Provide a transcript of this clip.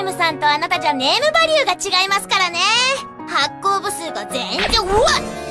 ムさんとあなたじゃネームバリューが違いますからね。発行部数が全然、うわっ